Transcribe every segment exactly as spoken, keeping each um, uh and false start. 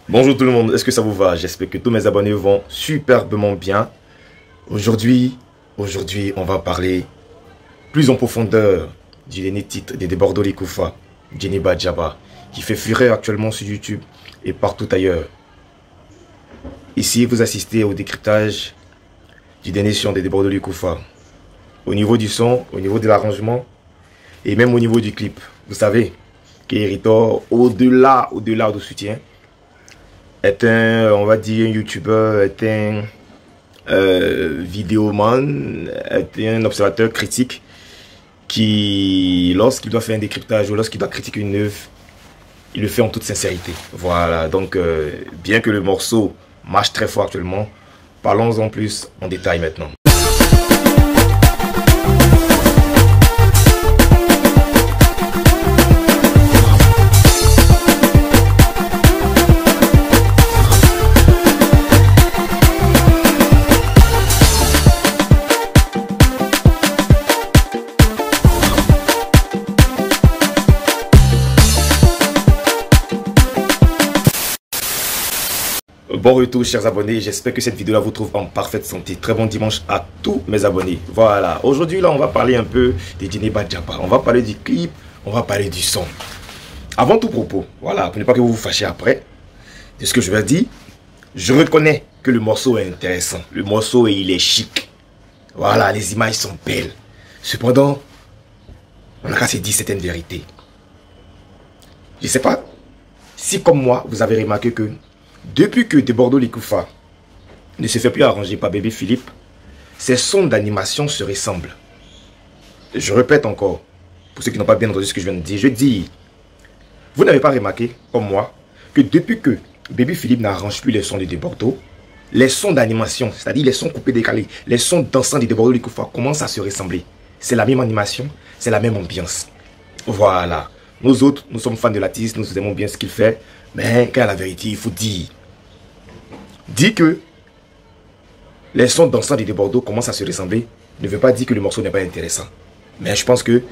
Bonjour tout le monde, est-ce que ça vous va? J'espère que tous mes abonnés vont superbement bien. Aujourd'hui, aujourd'hui, on va parler plus en profondeur du dernier titre de Debordo Likoufa, Djeneba Djaba, qui fait fureur actuellement sur YouTube et partout ailleurs. Ici, vous assistez au décryptage du dernier son de Debordo Likoufa. Au niveau du son, au niveau de l'arrangement et même au niveau du clip. Vous savez qu'Héritor, au-delà, au-delà du soutien, est un, on va dire, un youtubeur, est un euh, vidéoman, est un observateur critique qui, lorsqu'il doit faire un décryptage ou lorsqu'il doit critiquer une œuvre, il le fait en toute sincérité. Voilà, donc euh, bien que le morceau marche très fort actuellement, parlons-en plus en détail maintenant. Bon retour chers abonnés, j'espère que cette vidéo là vous trouve en parfaite santé. Très bon dimanche à tous mes abonnés. Voilà, aujourd'hui là on va parler un peu de Djeneba Djaba. On va parler du clip, on va parler du son. Avant tout propos, voilà, pour ne pas que vous vous fâchiez après de ce que je vais dire, je reconnais que le morceau est intéressant. Le morceau il est chic. Voilà, les images sont belles. Cependant, on a qu'à se dire certaines vérités. Je ne sais pas si comme moi vous avez remarqué que depuis que Debordo Likoufa ne se fait plus arranger par Bébé Philippe, ses sons d'animation se ressemblent. Je répète encore, pour ceux qui n'ont pas bien entendu ce que je viens de dire, je dis, vous n'avez pas remarqué, comme moi, que depuis que Bébé Philippe n'arrange plus les sons de Debordo, les sons d'animation, c'est-à-dire les sons coupés décalés, les sons dansants de Debordo Likoufa commencent à se ressembler. C'est la même animation, c'est la même ambiance. Voilà. Nous autres, nous sommes fans de l'artiste, nous aimons bien ce qu'il fait, mais quand il y a la vérité, il faut dire. Dire que les sons dansants de Debordo commencent à se ressembler ne veut pas dire que le morceau n'est pas intéressant. Mais je pense que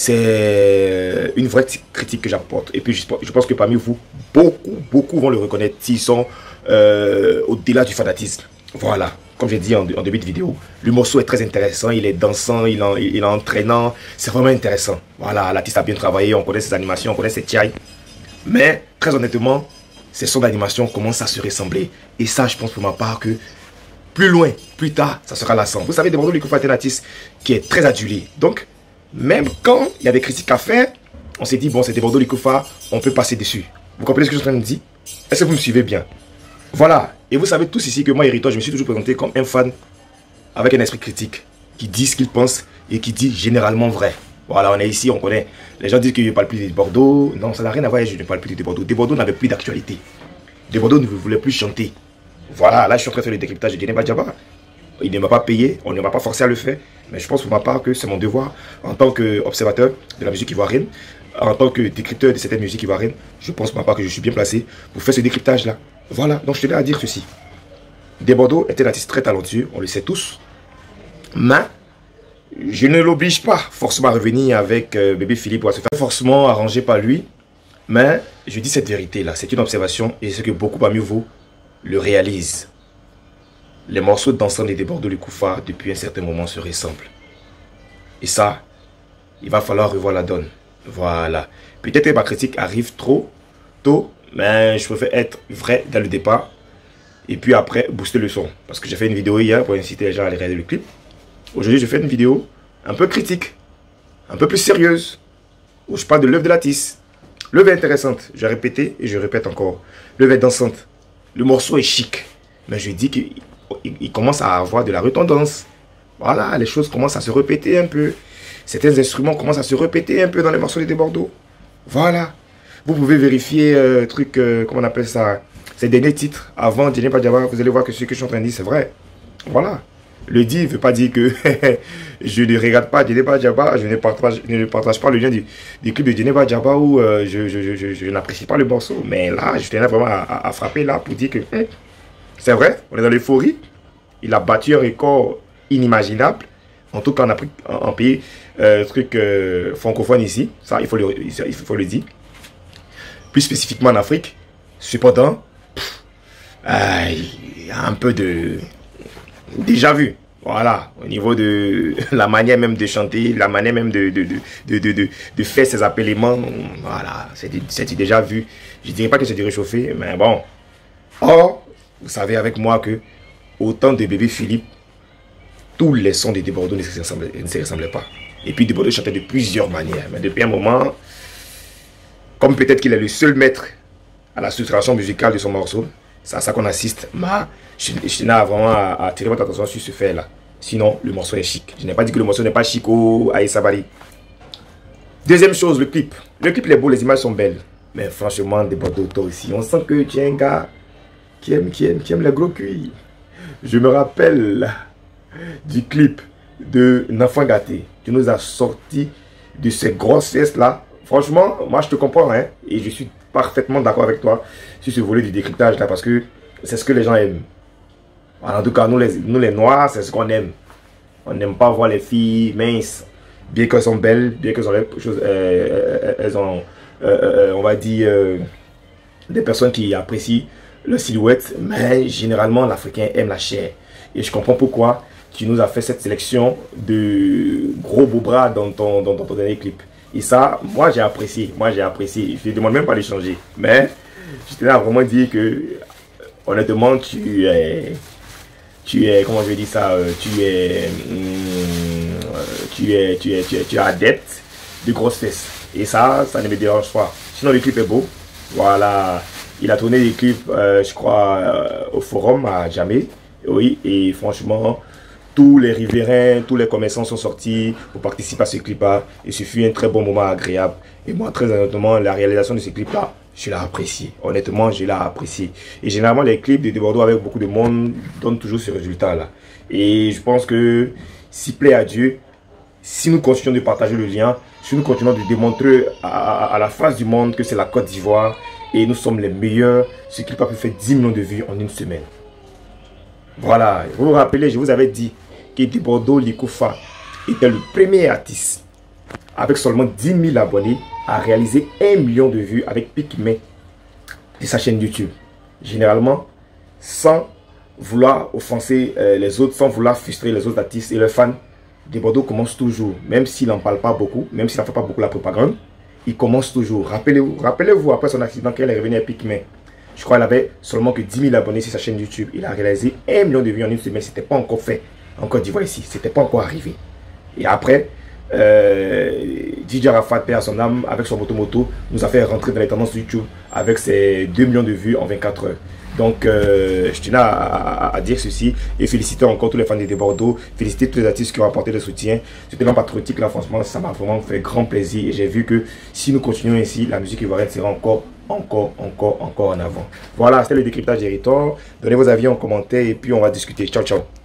c'est une vraie critique que j'apporte. Et puis je pense que parmi vous, beaucoup, beaucoup vont le reconnaître s'ils sont euh, au-delà du fanatisme. Voilà, comme j'ai dit en, en début de vidéo, le morceau est très intéressant, il est dansant, il, en, il est entraînant, c'est vraiment intéressant. Voilà, l'artiste a bien travaillé, on connaît ses animations, on connaît ses tiailles. Mais très honnêtement, ces sons d'animation commencent à se ressembler. Et ça, je pense pour ma part que plus loin, plus tard, ça sera lassant. Vous savez, Debordo Likoufa est un artiste qui est très adulé. Donc, même quand il y a des critiques à faire, on s'est dit, bon, c'est Debordo Likoufa, on peut passer dessus. Vous comprenez ce que je suis en train de dire? Est-ce que vous me suivez bien? Voilà. Et vous savez tous ici que moi, Héritor, je me suis toujours présenté comme un fan avec un esprit critique, qui dit ce qu'il pense et qui dit généralement vrai. Voilà, on est ici, on connaît. Les gens disent que je ne parle plus de Debordo. Non, ça n'a rien à voir, je ne parle plus de Debordo. Debordo n'avait plus d'actualité. Debordo ne voulait plus chanter. Voilà, là je suis en train de faire le décryptage de Djeneba Djaba. Il ne m'a pas payé, on ne m'a pas forcé à le faire. Mais je pense pour ma part que c'est mon devoir, en tant qu'observateur de la musique ivoirienne, en tant que décrypteur de certaines musiques ivoiriennes, je pense pour ma part que je suis bien placé pour faire ce décryptage-là. Voilà, donc je tenais à dire ceci. Debordo est un artiste très talentueux, on le sait tous. Mais je ne l'oblige pas forcément à revenir avec euh, Bébé Philippe ou à se faire forcément arranger par lui. Mais je dis cette vérité-là, c'est une observation et c'est que beaucoup parmi vous le réalisent. Les morceaux dansants de Debordo Likoufa depuis un certain moment se ressemblent. Et ça, il va falloir revoir la donne. Voilà. Peut-être que ma critique arrive trop tôt, mais je préfère être vrai dès le départ. Et puis après, booster le son. Parce que j'ai fait une vidéo hier pour inciter les gens à aller regarder le clip. Aujourd'hui, je fais une vidéo un peu critique, un peu plus sérieuse, où je parle de l'œuvre de l'artiste. L'œuvre est intéressante, j'ai répété et je répète encore. L'œuvre est dansante, le morceau est chic, mais je dis qu'il il commence à avoir de la redondance. Voilà, les choses commencent à se répéter un peu. Certains instruments commencent à se répéter un peu dans les morceaux de Debordo. Voilà. Vous pouvez vérifier, euh, truc, euh, comment on appelle ça, ces derniers titres avant Djeneba Djaba, vous allez voir que ce que je suis en train de dire, c'est vrai. Voilà. Le dire ne veut pas dire que je ne regarde pas Djeneba Djaba, je ne partage, je ne partage pas le lien du, du clip de Djeneba Djaba où euh, je, je, je, je, je n'apprécie pas le morceau. Mais là, je tenais vraiment à, à, à frapper là pour dire que hein, c'est vrai, on est dans l'euphorie. Il a battu un record inimaginable. En tout cas, en, Afrique, en, en pays euh, truc, euh, francophone ici. Ça, il faut le, il faut le dire. Plus spécifiquement en Afrique. Cependant, pff, euh, il y a un peu de déjà vu. Voilà, au niveau de la manière même de chanter, la manière même de, de, de, de, de, de, de faire ses appellements, voilà, c'est déjà vu. Je ne dirais pas que c'est du réchauffé, mais bon. Or, vous savez avec moi que autant de bébé Philippe, tous les sons de Debordo ne se ressemblaient, ne se ressemblaient pas. Et puis Debordo chantait de plusieurs manières, mais depuis un moment, comme peut-être qu'il est le seul maître à la structuration musicale de son morceau, c'est à ça qu'on assiste. Mais je, je tenais vraiment à, à attirer votre attention sur ce fait-là. Sinon, le morceau est chic. Je n'ai pas dit que le morceau n'est pas chic au Aïssa Bali. Deuxième chose, le clip. Le clip il est beau, les images sont belles. Mais franchement, des bordeaux toi aussi. On sent que tu es un gars qui aime, qui aime, qui aime les gros cuits. Je me rappelle du clip de N'Enfant Gâté. Tu nous as sorti de ces grosses fesses-là. Franchement, moi je te comprends. Hein, et je suis parfaitement d'accord avec toi sur ce volet du décryptage là parce que c'est ce que les gens aiment. En tout cas, nous les, nous les noirs, c'est ce qu'on aime. On n'aime pas voir les filles minces, bien qu'elles sont belles, bien qu'elles ont les choses, euh, elles ont, euh, euh, on va dire, euh, des personnes qui apprécient leur silhouette, mais généralement l'Africain aime la chair. Et je comprends pourquoi tu nous as fait cette sélection de gros beaux bras dans ton, dans, dans ton dernier clip. Et ça, moi j'ai apprécié, moi j'ai apprécié. Je ne demande même pas de changer. Mais je tenais à vraiment dire que, honnêtement, tu es, tu es, comment je vais dire ça, tu es, hum, tu es, tu es, tu es, tu es adepte de grosses fesses. Et ça, ça ne me dérange pas. Sinon, le clip est beau. Voilà, il a tourné des clips, euh, je crois, euh, au forum à Jamais. Oui, et franchement, tous les riverains, tous les commerçants sont sortis pour participer à ce clip-là. Et ce fut un très bon moment agréable. Et moi, très honnêtement, la réalisation de ce clip-là, je l'ai apprécié. Honnêtement, je l'ai apprécié. Et généralement, les clips de Debordo avec beaucoup de monde donnent toujours ce résultat-là. Et je pense que, s'il plaît à Dieu, si nous continuons de partager le lien, si nous continuons de démontrer à, à, à la face du monde que c'est la Côte d'Ivoire et nous sommes les meilleurs, ce clip a pu faire dix millions de vues en une semaine. Voilà, vous vous rappelez, je vous avais dit que Debordo Likoufa était le premier artiste avec seulement dix mille abonnés à réaliser un million de vues avec Pikmé de sa chaîne YouTube. Généralement, sans vouloir offenser euh, les autres, sans vouloir frustrer les autres artistes et leurs fans, Debordo commence toujours, même s'il n'en parle pas beaucoup, même s'il n'en fait pas beaucoup la propagande, il commence toujours. Rappelez-vous, rappelez-vous après son accident qu'elle est revenue à Pikmé. Je crois qu'il avait seulement que dix mille abonnés sur sa chaîne YouTube. Il a réalisé un million de vues en une semaine. Ce n'était pas encore fait en Côte d'Ivoire ici. Ce n'était pas encore arrivé. Et après, euh, D J Arafat, père à son âme, avec son moto-moto, nous a fait rentrer dans les tendances YouTube avec ses deux millions de vues en vingt-quatre heures. Donc, euh, je tenais à, à, à dire ceci et féliciter encore tous les fans de Debordo, féliciter tous les artistes qui ont apporté le soutien. C'était élan patriotique là, franchement, ça m'a vraiment fait grand plaisir et j'ai vu que si nous continuons ainsi, la musique ivoirienne sera encore, encore, encore, encore en avant. Voilà, c'était le décryptage d'Héritor. Donnez vos avis en commentaire et puis on va discuter. Ciao, ciao.